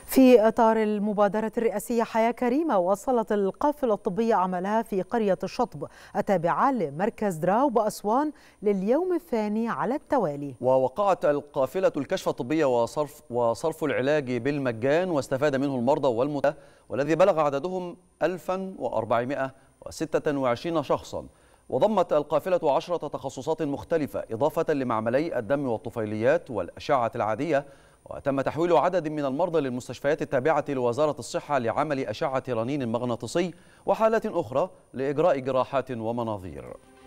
في إطار المبادرة الرئاسية حياة كريمة، واصلت القافلة الطبية عملها في قرية الشطب التابعة لمركز دراو بأسوان لليوم الثاني على التوالي. ووقعت القافلة الكشف الطبي وصرف العلاج بالمجان، واستفاد منه المرضى والمتوفين، والذي بلغ عددهم 1426 شخصا. وضمت القافلة 10 تخصصات مختلفة إضافة لمعملي الدم والطفيليات والأشعة العادية. وتم تحويل عدد من المرضى للمستشفيات التابعة لوزارة الصحة لعمل أشعة رنين مغناطيسي وحالات أخرى لإجراء جراحات ومناظير.